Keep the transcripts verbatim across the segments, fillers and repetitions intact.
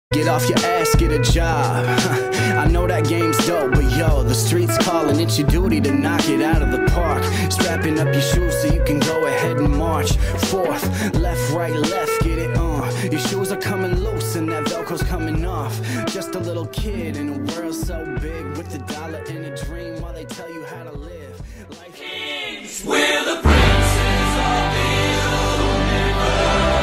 Get off your ass, get a job. I know that game's dope, but yo, the streets calling. It's your duty to knock it out of the park. Strapping up your shoes so you can go ahead and march. Fourth, left, right, left, get it on. Your shoes are coming loose and that Velcro's coming off. Just a little kid in a world so big, with a dollar and a dream while they tell you how to live. Life Kings, we're the princes of the universe.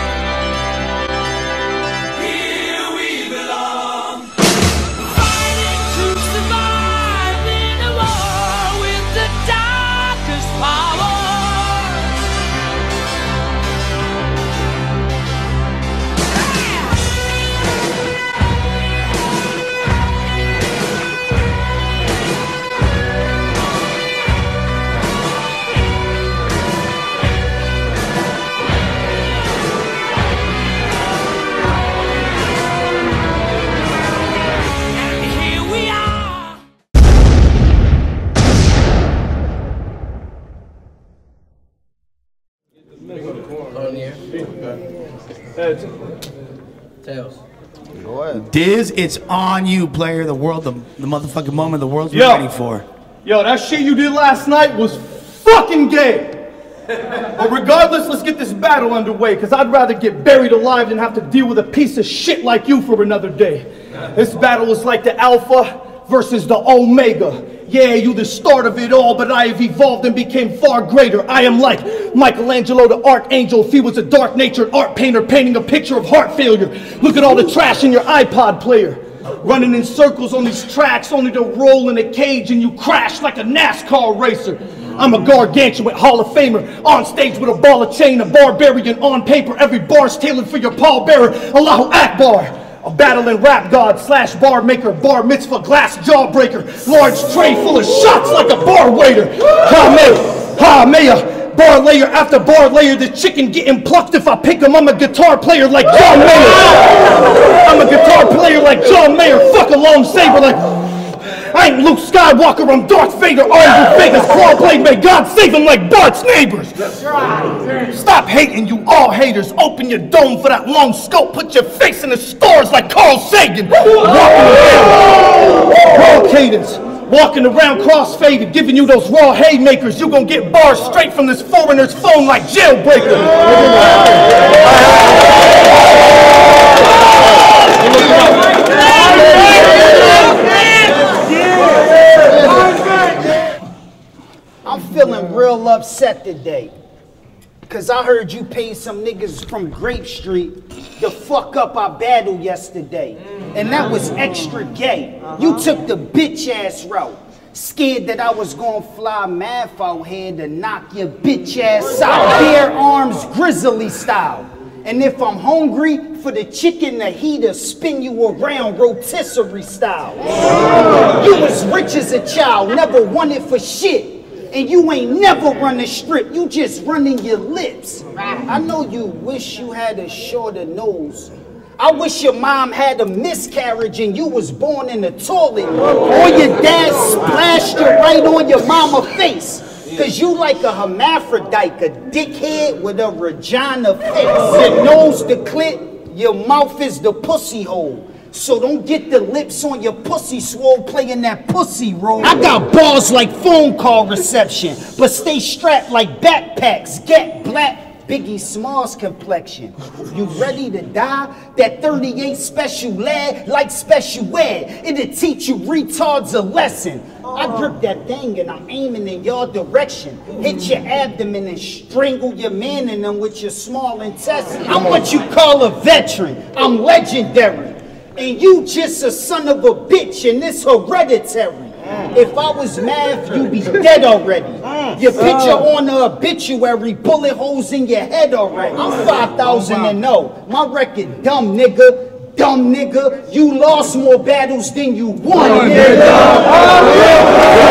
Tails. Go ahead. Diz, it's on you, player. The world, the, the motherfucking moment the world's been Yo. waiting for. Yo, that shit you did last night was fucking gay. But regardless, let's get this battle underway, because I'd rather get buried alive than have to deal with a piece of shit like you for another day. This battle is like the Alpha versus the Omega. Yeah, you the start of it all, but I have evolved and became far greater. I am like Michelangelo the Archangel if he was a dark-natured art painter painting a picture of heart failure. Look at all the trash in your iPod player. Running in circles on these tracks only to roll in a cage and you crash like a NASCAR racer. I'm a gargantuan Hall of Famer, on stage with a ball of chain, a barbarian on paper. Every bar's tailored for your pallbearer, Allahu Akbar. A battling rap god slash bar maker, bar mitzvah glass jawbreaker, large tray full of shots like a bar waiter. Ha Maya, ha Maya, bar layer after bar layer, the chicken getting plucked if I pick him. I'm a guitar player like John Mayer. I'm a guitar player like John Mayer. Fuck a long saber like. I ain't Luke Skywalker, I'm Darth Vader, armed with Vegas clawblade. May God save him like Bart's neighbors. Stop hating, you all haters. Open your dome for that long scope. Put your face in the stars like Carl Sagan. Walking around, raw cadence. Walking around cross-faded, giving you those raw haymakers. You gonna get bars straight from this foreigner's phone like Jailbreaker. I'm feeling real upset today, cause I heard you paid some niggas from Grape Street to fuck up our battle yesterday, and that was extra gay. You took the bitch ass route, scared that I was gonna fly math out here to knock your bitch ass out, bare arms grizzly style. And if I'm hungry for the chicken, the heater spin you around rotisserie style. You was rich as a child, never wanted for shit. And you ain't never run a strip, you just running your lips. I know you wish you had a shorter nose. I wish your mom had a miscarriage and you was born in the toilet. Or your dad splashed you right on your mama face. Cause you like a hermaphrodite, a dickhead with a Regina face. Your nose the clit, your mouth is the pussy hole. So don't get the lips on your pussy swole playing that pussy role. I got balls like phone call reception, but stay strapped like backpacks. Get black, Biggie Smalls complexion. You ready to die? That thirty-eight special lead like special ed. It'll teach you retards a lesson. I grip that thing and I'm aiming in your direction. Hit your abdomen and strangle your man in them with your small intestine. I'm what you call a veteran. I'm legendary. And you just a son of a bitch, and it's hereditary. If I was math, you'd be dead already. Your picture on the obituary, bullet holes in your head already. I'm five thousand and oh. My record dumb, nigga. Dumb nigga. You lost more battles than you won, nigga.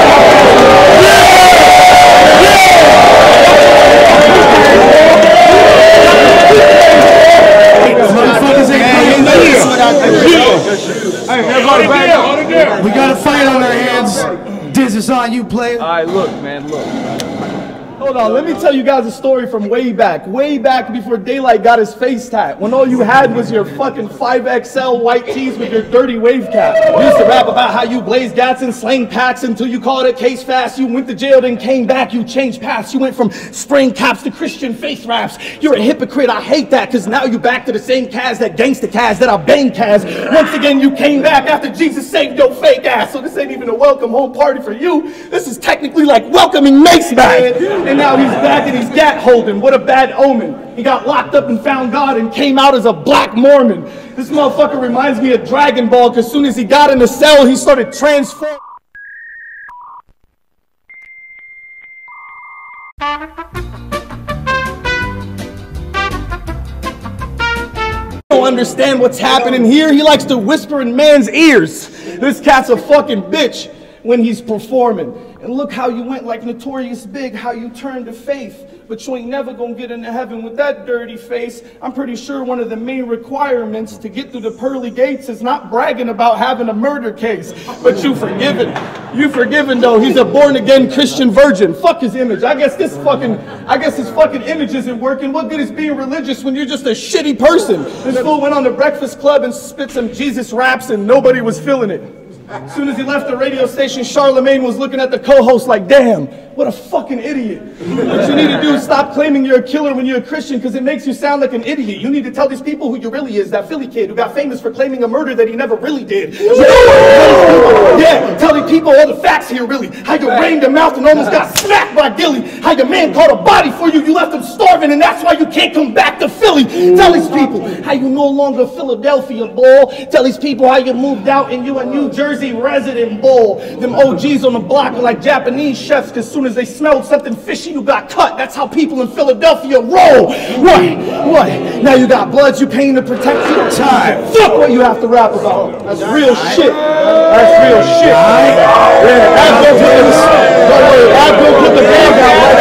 We got a fight on our hands. Diz, it's on you, player. All right, look, man, look. Hold on, let me tell you guys a story from way back. Way back before Daylight got his face tat. When all you had was your fucking five X L white tees with your dirty wave cap. You used to rap about how you blazed gats and slang packs until you called it case fast. You went to jail, then came back. You changed paths. You went from spraying caps to Christian faith raps. You're a hypocrite. I hate that, because now you back to the same Kaz, that gangsta Kaz that I bang Kaz. Once again, you came back after Jesus saved your fake ass. So this ain't even a welcome home party for you. This is technically like welcoming Mace back. And now he's back and he's gat holding. What a bad omen. He got locked up and found God and came out as a black Mormon. This motherfucker reminds me of Dragon Ball, because as soon as he got in the cell, he started transforming. Don't understand what's happening here. He likes to whisper in man's ears. This cat's a fucking bitch when he's performing. And look how you went like Notorious Big, how you turned to faith. But you ain't never gonna get into heaven with that dirty face. I'm pretty sure one of the main requirements to get through the pearly gates is not bragging about having a murder case. But you forgiven. You forgiven though. He's a born-again Christian virgin. Fuck his image. I guess this fucking, I guess his fucking image isn't working. What good is being religious when you're just a shitty person? This fool went on the Breakfast Club and spit some Jesus raps and nobody was feeling it. As soon as he left the radio station, Charlemagne was looking at the co-host like, damn, what a fucking idiot. What you need to do is stop claiming you're a killer when you're a Christian, because it makes you sound like an idiot. You need to tell these people who you really is, that Philly kid who got famous for claiming a murder that he never really did. Yeah, tell these people all the facts here, really. How you rained your mouth and almost got smacked by Gilly. How your man caught a body for you, you left him starving, and that's why you can't come back to Philly. Tell these people how you no longer Philadelphia, boy. Tell these people how you moved out and you a New Jersey resident, bull. Them O Gs on the block are like Japanese chefs, because as soon as they smelled something fishy, you got cut. That's how people in Philadelphia roll. What? What? Now you got bloods you paying to protect your time. Fuck what you have to rap about. That's real shit. That's real shit. Yeah, Abdul put the, don't worry, Abdul put the bag out right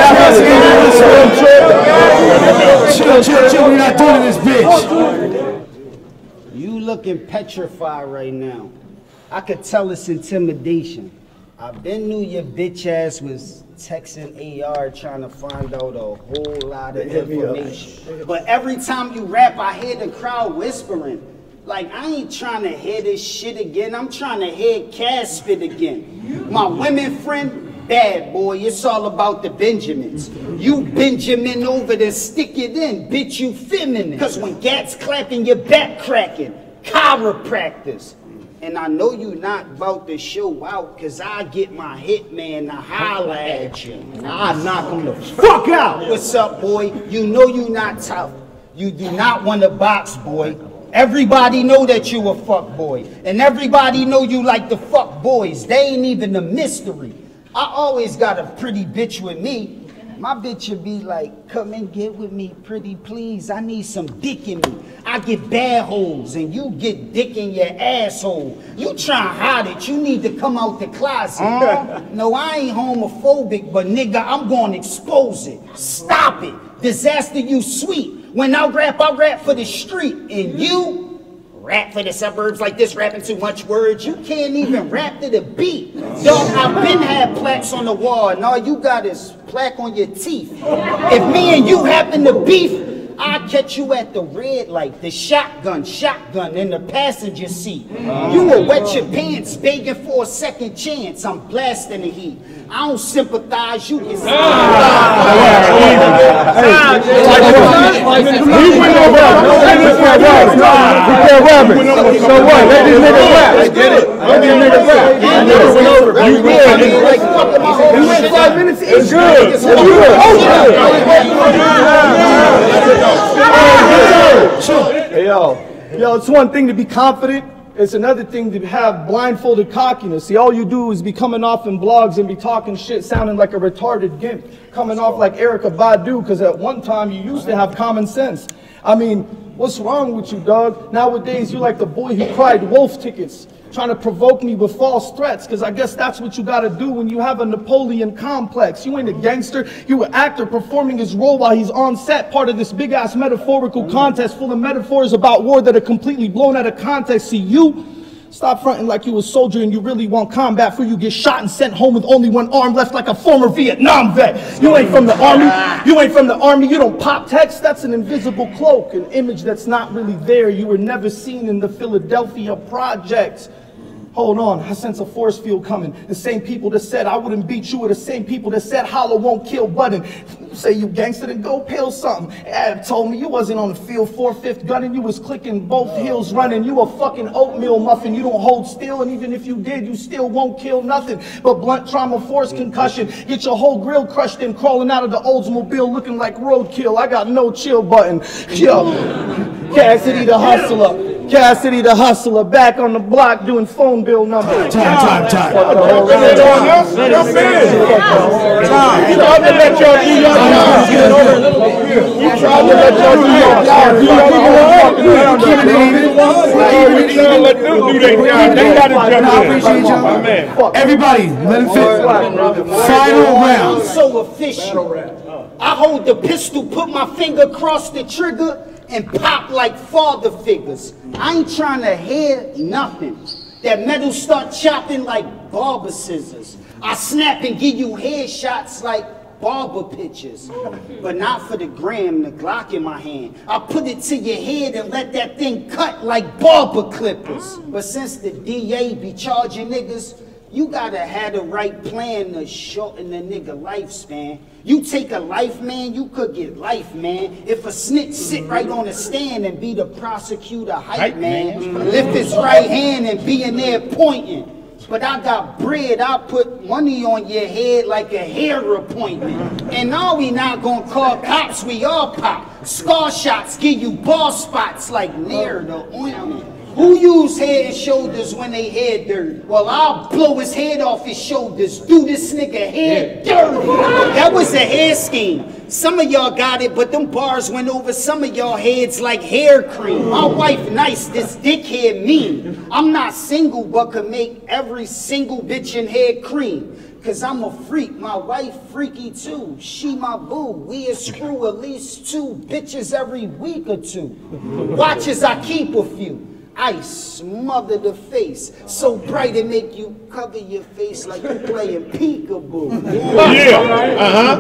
after this. Chill, chill, chill. We're not doing this, bitch. You looking petrified right now. I could tell it's intimidation. I been knew your bitch ass was texting A R trying to find out a whole lot of information. But every time you rap, I hear the crowd whispering. Like, I ain't trying to hear this shit again. I'm trying to hear Kaz spit again. My women friend, bad boy, it's all about the Benjamins. You Benjamin over there, stick it in, bitch, you feminine. Cause when gats clapping, your back cracking. Chiropractors. And I know you not about to show out, cause I get my hitman to holla at you. I knock him the fuck out. What's up, boy? You know you not tough. You do not want to box, boy. Everybody know that you a fuck boy. And everybody know you like the fuck boys. They ain't even a mystery. I always got a pretty bitch with me. My bitch would be like, come and get with me, pretty please. I need some dick in me. I get bad holes and you get dick in your asshole. You try to hide it, you need to come out the closet. Uh, no, I ain't homophobic, but nigga, I'm gonna expose it. Stop it. Disaster, you sweet. When I rap, I rap for the street. And you rap for the suburbs like this, rapping too much words. You can't even rap to the beat. Dog, I've been had plaques on the wall, and all you got is plaque on your teeth. If me and you happen to beef, I'll catch you at the red light, the shotgun, shotgun in the passenger seat. You will wet your pants, begging for a second chance. I'm blasting the heat. I don't sympathize, you can So what? Let this nigga rap. I get it. Let this nigga rap. I never went over. You good. You went five minutes each. It's good. It's good. Hey, yo. Yo, it's one thing to be confident. It's another thing to have blindfolded cockiness. See, all you do is be coming off in blogs and be talking shit, sounding like a retarded gimp. Coming off like Erykah Badu, because at one time you used to have common sense. I mean, what's wrong with you, dog? Nowadays, you're like the boy who cried wolf tickets, trying to provoke me with false threats, because I guess that's what you gotta do when you have a Napoleon complex. You ain't a gangster, you an actor performing his role while he's on set, part of this big-ass metaphorical contest full of metaphors about war that are completely blown out of context. See, you Stop fronting like you a soldier and you really want combat, for you get shot and sent home with only one arm left like a former Vietnam vet. You ain't from the army, you ain't from the army, you don't pop text. That's an invisible cloak, an image that's not really there. You were never seen in the Philadelphia projects. Hold on, I sense a force field coming. The same people that said I wouldn't beat you are the same people that said Hollow won't kill Button. Say you gangster, then go peel something. Ab told me you wasn't on the field four-fifth gunning, you was clicking both heels running. You a fucking oatmeal muffin, you don't hold still, and even if you did, you still won't kill nothing but blunt trauma, force concussion. Get your whole grill crushed in, crawling out of the Oldsmobile looking like roadkill. I got no chill button. Yo, Cassidy the hustler. Cassidy the hustler, back on the block doing phone bill numbers. Time, time, time. Jump in. You tried to let y'all do your job. You tried to let y'all do your job. You let them do their job. They gotta jump in. Everybody, let him fit. Final round. I'm so official. I hold the pistol, put my finger across the trigger, and pop like father figures. I ain't trying to hear nothing. That metal start chopping like barber scissors. I snap and give you headshots like barber pictures. But not for the gram, the Glock in my hand. I put it to your head and let that thing cut like barber clippers. But since the D A be charging niggas, you gotta have the right plan to shorten the nigga lifespan. You take a life, man, you could get life, man. If a snitch sit right on a stand and be the prosecutor hype, man. Lift his right hand and be in there pointing. But I got bread, I put money on your head like a hair appointment. And now we not gonna call cops, we all pop. Scar shots give you ball spots like near the ointment. Who use head and shoulders when they head dirty? Well, I'll blow his head off his shoulders. Do this nigga head dirty. That was a hair scheme. Some of y'all got it, but them bars went over some of y'all heads like hair cream. My wife nice, this dickhead mean. I'm not single, but could make every single bitch in head cream. Cause I'm a freak, my wife freaky too. She my boo, we a screw at least two bitches every week or two. Watch as I keep a few. Ice smother the face, so bright it make you cover your face like you playing peekaboo. Yeah, uh-huh.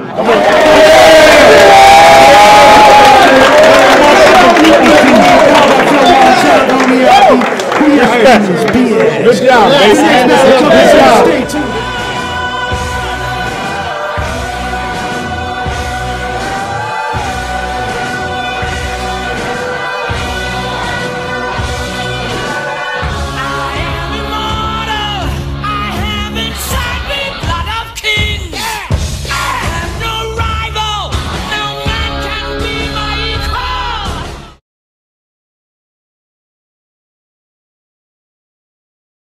Good job, baby. Good job.